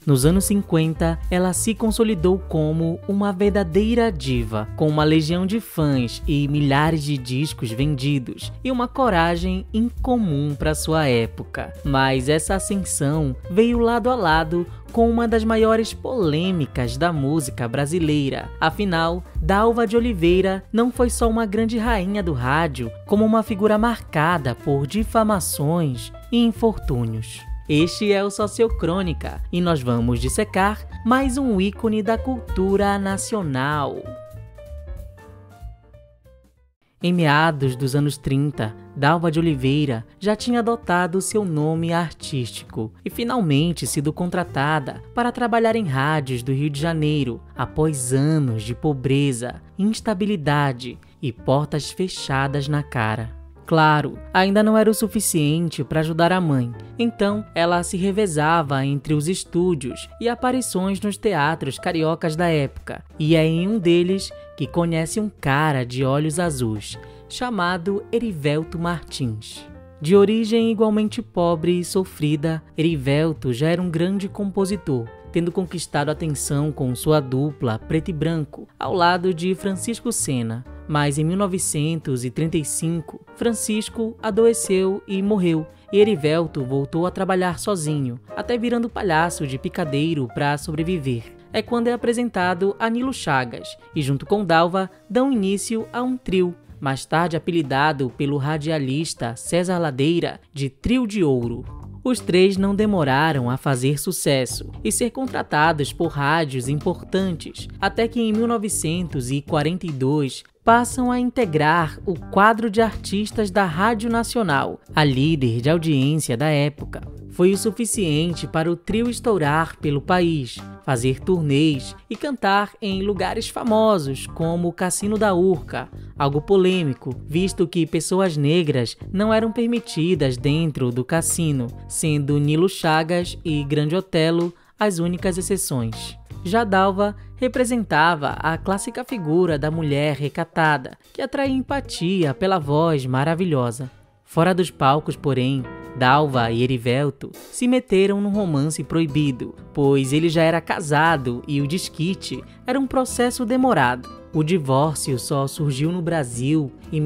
Nos anos 50, ela se consolidou como uma verdadeira diva, com uma legião de fãs e milhares de discos vendidos, e uma coragem incomum para sua época. Mas essa ascensão veio lado a lado com uma das maiores polêmicas da música brasileira. Afinal, Dalva de Oliveira não foi só uma grande rainha do rádio, como uma figura marcada por difamações e infortúnios. Este é o Sociocrônica e nós vamos dissecar mais um ícone da cultura nacional. Em meados dos anos 30, Dalva de Oliveira já tinha adotado seu nome artístico e finalmente sido contratada para trabalhar em rádios do Rio de Janeiro após anos de pobreza, instabilidade e portas fechadas na cara. Claro, ainda não era o suficiente para ajudar a mãe, então ela se revezava entre os estúdios e aparições nos teatros cariocas da época, e é em um deles que conhece um cara de olhos azuis, chamado Erivelto Martins. De origem igualmente pobre e sofrida, Erivelto já era um grande compositor, tendo conquistado a atenção com sua dupla preto e branco, ao lado de Francisco Sena. Mas em 1935, Francisco adoeceu e morreu, e Erivelto voltou a trabalhar sozinho, até virando palhaço de picadeiro para sobreviver. É quando é apresentado a Nilo Chagas, e junto com Dalva dão início a um trio, mais tarde apelidado pelo radialista César Ladeira de Trio de Ouro. Os três não demoraram a fazer sucesso e ser contratados por rádios importantes, até que em 1942 passam a integrar o quadro de artistas da Rádio Nacional, a líder de audiência da época. Foi o suficiente para o trio estourar pelo país, fazer turnês e cantar em lugares famosos como o Cassino da Urca, algo polêmico, visto que pessoas negras não eram permitidas dentro do cassino, sendo Nilo Chagas e Grande Otelo as únicas exceções. Já Dalva representava a clássica figura da mulher recatada, que atraía empatia pela voz maravilhosa. Fora dos palcos, porém, Dalva e Erivelto se meteram num romance proibido, pois ele já era casado e o desquite era um processo demorado. O divórcio só surgiu no Brasil em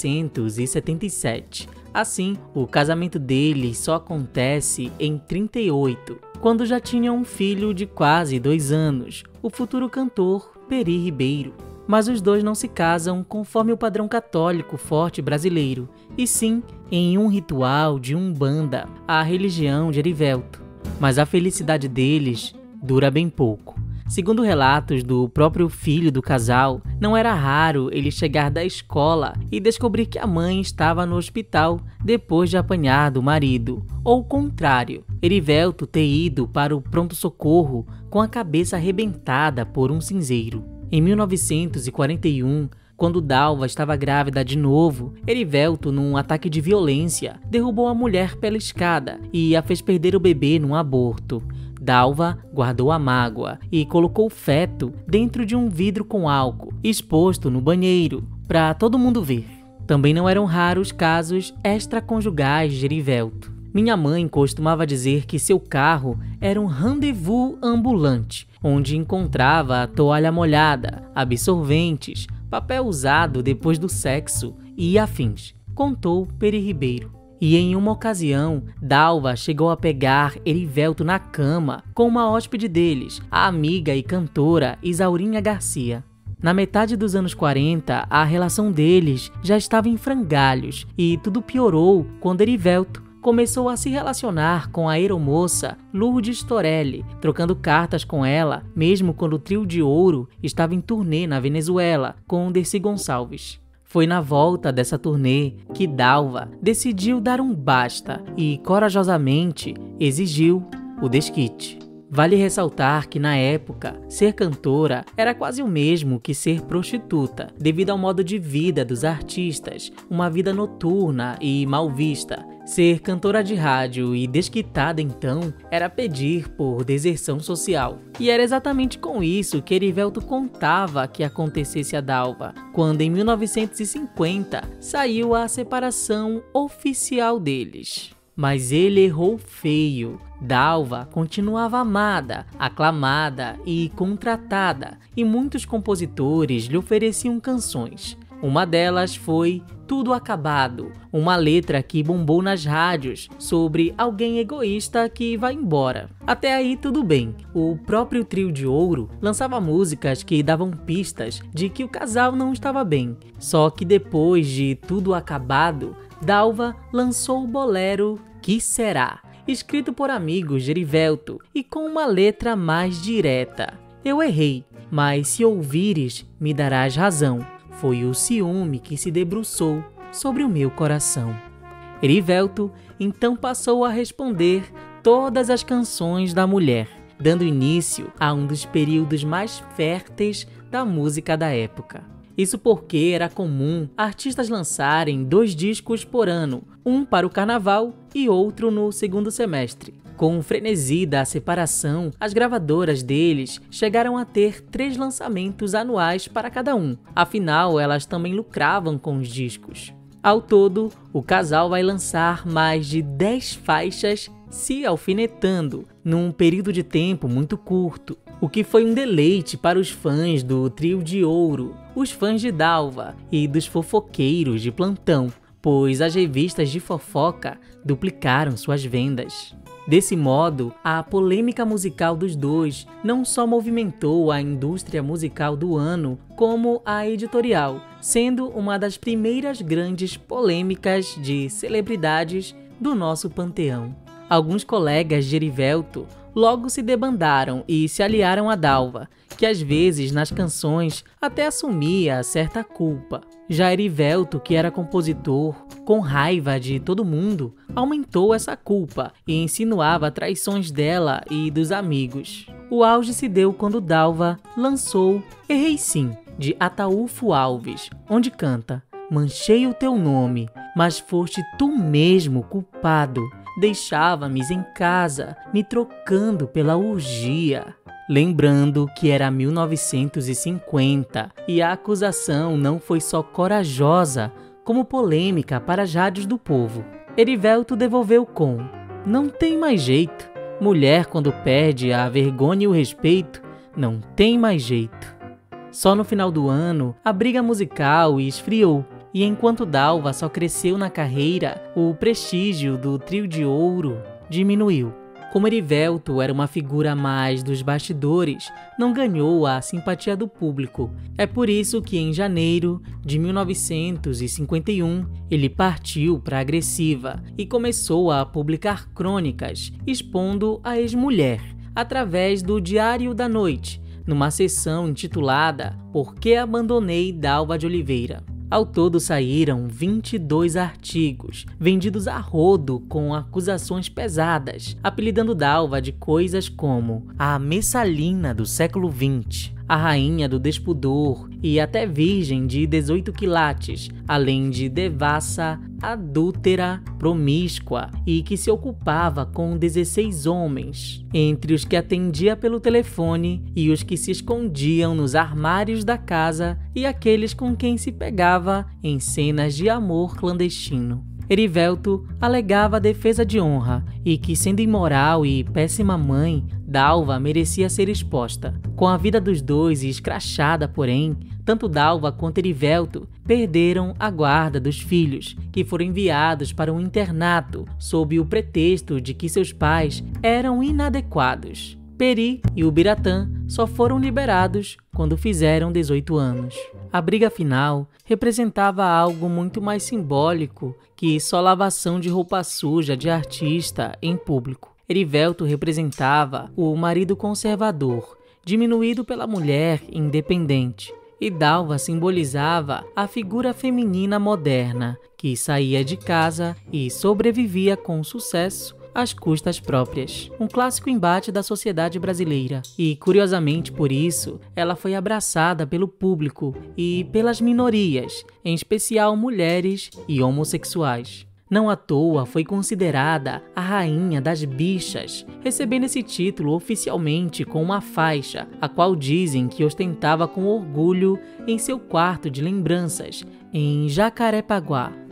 1977. Assim, o casamento deles só acontece em 38, quando já tinham um filho de quase 2 anos, o futuro cantor Peri Ribeiro. Mas os dois não se casam conforme o padrão católico forte brasileiro, e sim em um ritual de Umbanda, a religião de Erivelto. Mas a felicidade deles dura bem pouco. Segundo relatos do próprio filho do casal, não era raro ele chegar da escola e descobrir que a mãe estava no hospital depois de apanhar do marido, ou o contrário, Erivelto ter ido para o pronto-socorro com a cabeça arrebentada por um cinzeiro. Em 1941, quando Dalva estava grávida de novo, Erivelto, num ataque de violência, derrubou a mulher pela escada e a fez perder o bebê num aborto. Dalva guardou a mágoa e colocou o feto dentro de um vidro com álcool, exposto no banheiro, para todo mundo ver. Também não eram raros casos extraconjugais de Erivelto. Minha mãe costumava dizer que seu carro era um rendezvous ambulante, onde encontrava toalha molhada, absorventes, papel usado depois do sexo e afins, contou Peri Ribeiro. E em uma ocasião, Dalva chegou a pegar Erivelto na cama com uma hóspede deles, a amiga e cantora Isaurinha Garcia. Na metade dos anos 40, a relação deles já estava em frangalhos e tudo piorou quando Erivelto começou a se relacionar com a aeromoça Lourdes Torelli, trocando cartas com ela, mesmo quando o Trio de Ouro estava em turnê na Venezuela com Dercy Gonçalves. Foi na volta dessa turnê que Dalva decidiu dar um basta e, corajosamente, exigiu o desquite. Vale ressaltar que, na época, ser cantora era quase o mesmo que ser prostituta, devido ao modo de vida dos artistas, uma vida noturna e mal vista. Ser cantora de rádio e desquitada, então, era pedir por deserção social. E era exatamente com isso que Erivelto contava que acontecesse a Dalva, quando em 1950 saiu a separação oficial deles. Mas ele errou feio. Dalva continuava amada, aclamada e contratada, e muitos compositores lhe ofereciam canções. Uma delas foi Tudo Acabado, uma letra que bombou nas rádios sobre alguém egoísta que vai embora. Até aí tudo bem. O próprio Trio de Ouro lançava músicas que davam pistas de que o casal não estava bem. Só que depois de Tudo Acabado, Dalva lançou o bolero Que Será, escrito por amigos de Erivelto e com uma letra mais direta. Eu errei, mas se ouvires, me darás razão. Foi o ciúme que se debruçou sobre o meu coração. Erivelto então passou a responder todas as canções da mulher, dando início a um dos períodos mais férteis da música da época. Isso porque era comum artistas lançarem 2 discos por ano, um para o carnaval e outro no segundo semestre. Com o frenesi da separação, as gravadoras deles chegaram a ter 3 lançamentos anuais para cada um, afinal elas também lucravam com os discos. Ao todo, o casal vai lançar mais de 10 faixas se alfinetando, num período de tempo muito curto, o que foi um deleite para os fãs do Trio de Ouro, os fãs de Dalva e dos fofoqueiros de plantão, pois as revistas de fofoca duplicaram suas vendas. Desse modo, a polêmica musical dos dois não só movimentou a indústria musical do ano, como a editorial, sendo uma das primeiras grandes polêmicas de celebridades do nosso panteão. Alguns colegas de Erivelto logo se debandaram e se aliaram a Dalva, que às vezes nas canções até assumia certa culpa. Já Erivelto, que era compositor, com raiva de todo mundo, aumentou essa culpa e insinuava traições dela e dos amigos. O auge se deu quando Dalva lançou Errei Sim, de Ataúfo Alves, onde canta: manchei o teu nome, mas foste tu mesmo culpado. Deixava-me em casa, me trocando pela orgia. Lembrando que era 1950 e a acusação não foi só corajosa, como polêmica para as rádios do povo. Erivelto devolveu com: não tem mais jeito. Mulher, quando perde a vergonha e o respeito, não tem mais jeito. Só no final do ano, a briga musical esfriou. E enquanto Dalva só cresceu na carreira, o prestígio do Trio de Ouro diminuiu. Como Erivelto era uma figura mais dos bastidores, não ganhou a simpatia do público. É por isso que em janeiro de 1951 ele partiu para a Agressiva e começou a publicar crônicas expondo a ex-mulher através do Diário da Noite, numa seção intitulada Por que abandonei Dalva de Oliveira. Ao todo saíram 22 artigos, vendidos a rodo com acusações pesadas, apelidando Dalva de coisas como a Messalina do século XX, a rainha do despudor e até virgem de 18 quilates, além de devassa, adúltera, promíscua e que se ocupava com 16 homens, entre os que atendia pelo telefone e os que se escondiam nos armários da casa e aqueles com quem se pegava em cenas de amor clandestino. Erivelto alegava defesa de honra e que, sendo imoral e péssima mãe, Dalva merecia ser exposta. Com a vida dos dois escrachada, porém, tanto Dalva quanto Erivelto perderam a guarda dos filhos, que foram enviados para um internato sob o pretexto de que seus pais eram inadequados. Peri e Ubiratã só foram liberados quando fizeram 18 anos. A briga final representava algo muito mais simbólico que só lavação de roupa suja de artista em público. Erivelto representava o marido conservador, diminuído pela mulher independente, e Dalva simbolizava a figura feminina moderna, que saía de casa e sobrevivia com sucesso às custas próprias. Um clássico embate da sociedade brasileira. E, curiosamente por isso, ela foi abraçada pelo público e pelas minorias, em especial mulheres e homossexuais. Não à toa foi considerada a rainha das bichas, recebendo esse título oficialmente com uma faixa, a qual dizem que ostentava com orgulho em seu quarto de lembranças, em Jacarepaguá.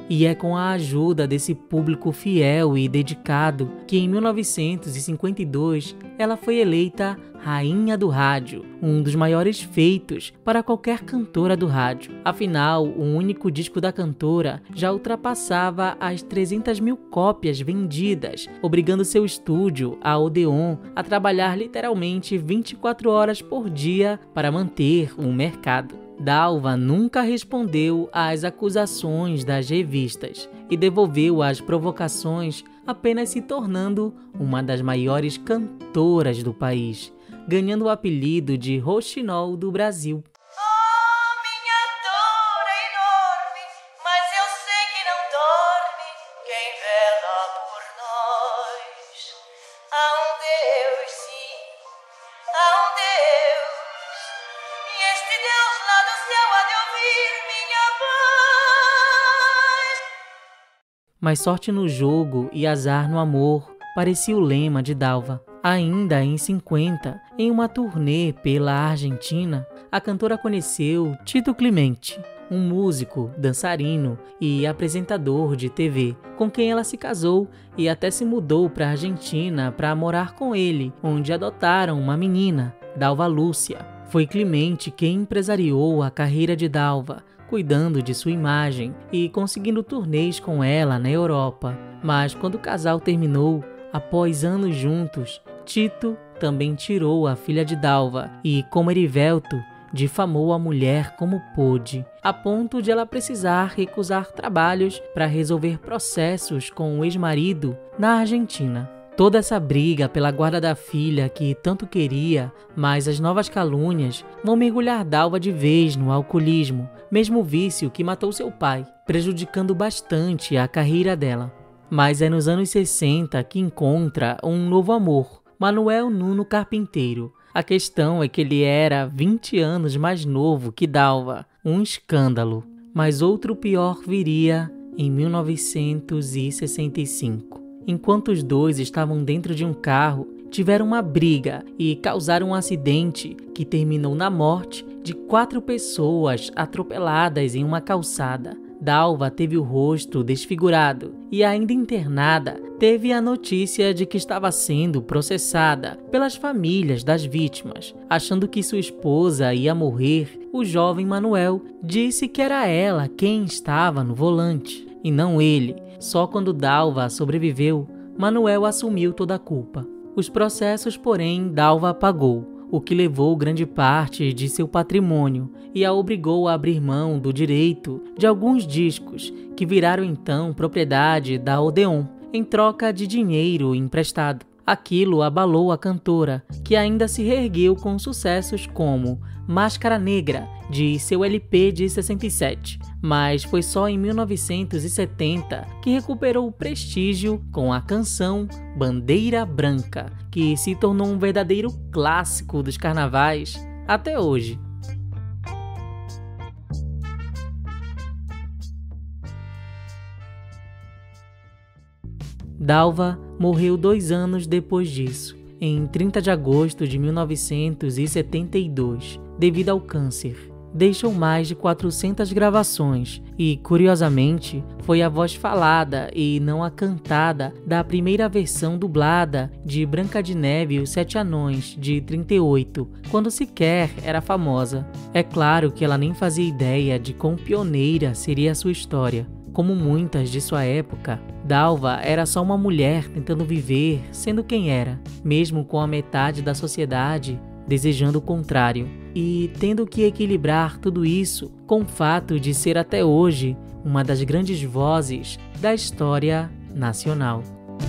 E é com a ajuda desse público fiel e dedicado que em 1952 ela foi eleita Rainha do Rádio, um dos maiores feitos para qualquer cantora do rádio. Afinal, o único disco da cantora já ultrapassava as 300 mil cópias vendidas, obrigando seu estúdio, a Odeon, a trabalhar literalmente 24 horas por dia para manter o mercado. Dalva nunca respondeu às acusações das revistas e devolveu as provocações, apenas se tornando uma das maiores cantoras do país, ganhando o apelido de Roxinol do Brasil. Oh, minha dor é enorme, mas eu sei que não dorme quem vela por nós. Há um Deus, sim, há um Deus, e este Deus lá do céu há de ouvir minha voz. Mas sorte no jogo e azar no amor parecia o lema de Dalva. Ainda em 50, em uma turnê pela Argentina, a cantora conheceu Tito Clemente, um músico, dançarino e apresentador de TV, com quem ela se casou e até se mudou para a Argentina para morar com ele, onde adotaram uma menina, Dalva Lúcia. Foi Clemente quem empresariou a carreira de Dalva, cuidando de sua imagem e conseguindo turnês com ela na Europa. Mas quando o casal terminou, após anos juntos, Tito também tirou a filha de Dalva e, como Erivelto, difamou a mulher como pôde, a ponto de ela precisar recusar trabalhos para resolver processos com o ex-marido na Argentina. Toda essa briga pela guarda da filha que tanto queria, mas as novas calúnias vão mergulhar Dalva de vez no alcoolismo, mesmo vício que matou seu pai, prejudicando bastante a carreira dela. Mas é nos anos 60 que encontra um novo amor, Manuel Nuno Carpinteiro. A questão é que ele era 20 anos mais novo que Dalva, um escândalo. Mas outro pior viria em 1965. Enquanto os dois estavam dentro de um carro, tiveram uma briga e causaram um acidente que terminou na morte de 4 pessoas atropeladas em uma calçada. Dalva teve o rosto desfigurado e, ainda internada, teve a notícia de que estava sendo processada pelas famílias das vítimas. Achando que sua esposa ia morrer, o jovem Manuel disse que era ela quem estava no volante, e não ele. Só quando Dalva sobreviveu, Manuel assumiu toda a culpa. Os processos, porém, Dalva pagou, o que levou grande parte de seu patrimônio e a obrigou a abrir mão do direito de alguns discos, que viraram então propriedade da Odeon, em troca de dinheiro emprestado. Aquilo abalou a cantora, que ainda se reergueu com sucessos como Máscara Negra, de seu LP de 67, mas foi só em 1970 que recuperou o prestígio com a canção Bandeira Branca, que se tornou um verdadeiro clássico dos carnavais até hoje. Dalva morreu 2 anos depois disso, em 30 de agosto de 1972, devido ao câncer. Deixou mais de 400 gravações e, curiosamente, foi a voz falada e não a cantada da primeira versão dublada de Branca de Neve e os 7 Anões, de 38, quando sequer era famosa. É claro que ela nem fazia ideia de quão pioneira seria a sua história. Como muitas de sua época, Dalva era só uma mulher tentando viver sendo quem era, mesmo com a metade da sociedade desejando o contrário, e tendo que equilibrar tudo isso com o fato de ser até hoje uma das grandes vozes da história nacional.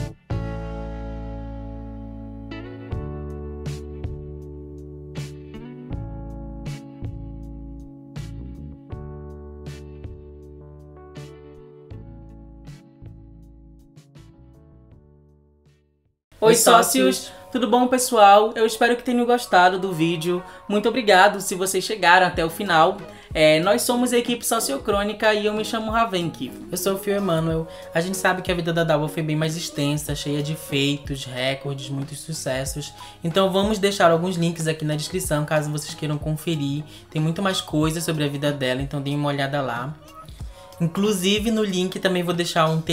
Oi sócios, tudo bom pessoal? Eu espero que tenham gostado do vídeo. Muito obrigado se vocês chegaram até o final. Nós somos a equipe Sociocrônica e eu me chamo Ravenk. Eu sou o Fio Emanuel. A gente sabe que a vida da Dalva foi bem mais extensa, cheia de feitos, recordes, muitos sucessos. Então vamos deixar alguns links aqui na descrição, caso vocês queiram conferir. Tem muito mais coisa sobre a vida dela, então deem uma olhada lá. Inclusive, no link também vou deixar um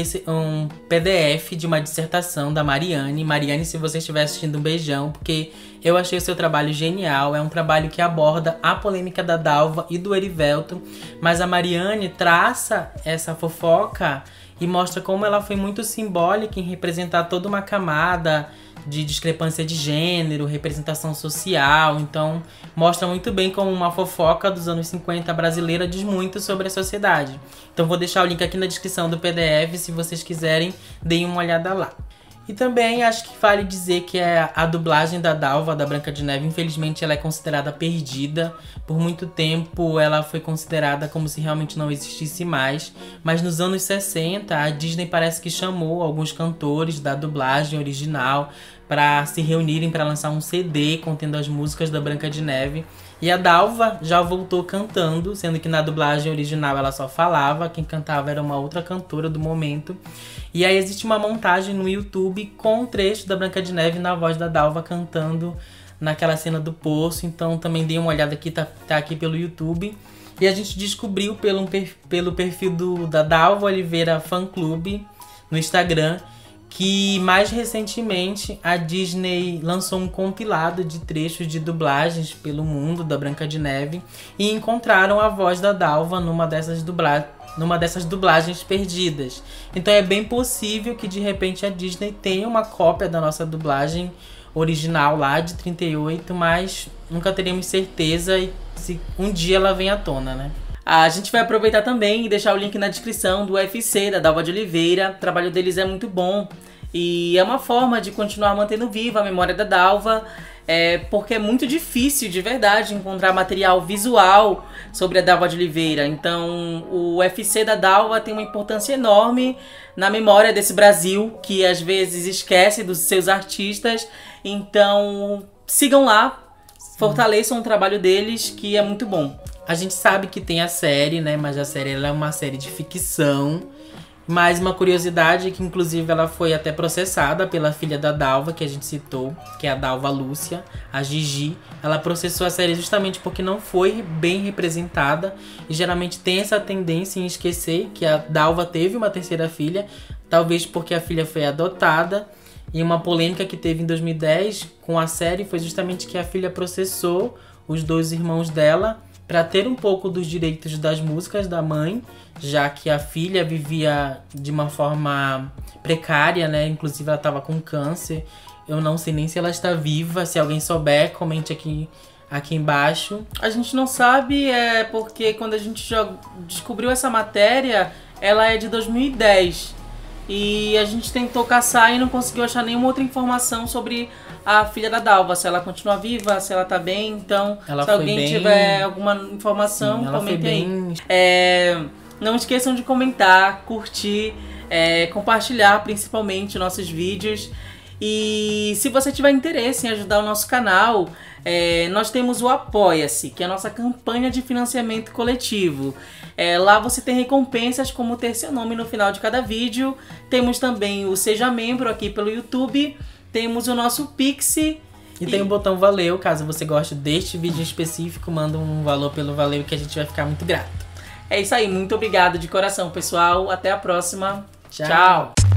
PDF de uma dissertação da Mariane. Mariane, se você estiver assistindo, um beijão, porque eu achei o seu trabalho genial. É um trabalho que aborda a polêmica da Dalva e do Erivelto, mas a Mariane traça essa fofoca e mostra como ela foi muito simbólica em representar toda uma camada de discrepância de gênero, representação social. Então, mostra muito bem como uma fofoca dos anos 50 brasileira diz muito sobre a sociedade. Então, vou deixar o link aqui na descrição do PDF, se vocês quiserem, deem uma olhada lá. E também acho que vale dizer que a dublagem da Dalva, da Branca de Neve, infelizmente ela é considerada perdida. Por muito tempo ela foi considerada como se realmente não existisse mais. Mas nos anos 60 a Disney parece que chamou alguns cantores da dublagem original para se reunirem para lançar um CD contendo as músicas da Branca de Neve. E a Dalva já voltou cantando, sendo que na dublagem original ela só falava, quem cantava era uma outra cantora do momento. E aí existe uma montagem no YouTube com um trecho da Branca de Neve na voz da Dalva cantando naquela cena do poço. Então também dei uma olhada aqui, tá aqui pelo YouTube. E a gente descobriu pelo perfil da Dalva Oliveira Fã Clube no Instagram que mais recentemente a Disney lançou um compilado de trechos de dublagens pelo mundo da Branca de Neve e encontraram a voz da Dalva numa dessas dublagens perdidas. Então é bem possível que de repente a Disney tenha uma cópia da nossa dublagem original lá de 38, mas nunca teremos certeza e se um dia ela vem à tona, né? A gente vai aproveitar também e deixar o link na descrição do UFC, da Dalva de Oliveira. O trabalho deles é muito bom e é uma forma de continuar mantendo viva a memória da Dalva, porque é muito difícil, de verdade, encontrar material visual sobre a Dalva de Oliveira. Então, o UFC da Dalva tem uma importância enorme na memória desse Brasil, que às vezes esquece dos seus artistas. Então, sigam lá, fortaleçam o trabalho deles, que é muito bom. A gente sabe que tem a série, né? Mas a série ela é uma série de ficção. Mas uma curiosidade é que, inclusive, ela foi até processada pela filha da Dalva, que a gente citou, que é a Dalva Lúcia, a Gigi. Ela processou a série justamente porque não foi bem representada. E geralmente tem essa tendência em esquecer que a Dalva teve uma terceira filha, talvez porque a filha foi adotada. E uma polêmica que teve em 2010 com a série foi justamente que a filha processou os dois irmãos dela para ter um pouco dos direitos das músicas da mãe, já que a filha vivia de uma forma precária, né? Inclusive ela estava com câncer. Eu não sei nem se ela está viva. Se alguém souber, comente aqui embaixo. A gente não sabe, porque quando a gente descobriu essa matéria, ela é de 2010. E a gente tentou caçar e não conseguiu achar nenhuma outra informação sobre a filha da Dalva, se ela continua viva, se ela tá bem. Então, se alguém tiver alguma informação, comente aí. Não esqueçam de comentar, curtir, compartilhar principalmente nossos vídeos. E se você tiver interesse em ajudar o nosso canal, nós temos o Apoia-se, que é a nossa campanha de financiamento coletivo. Lá você tem recompensas como ter seu nome no final de cada vídeo. Temos também o Seja Membro aqui pelo YouTube. Temos o nosso Pix. E tem o botão Valeu, caso você goste deste vídeo específico, manda um valor pelo Valeu que a gente vai ficar muito grato. É isso aí, muito obrigado de coração, pessoal. Até a próxima. Tchau.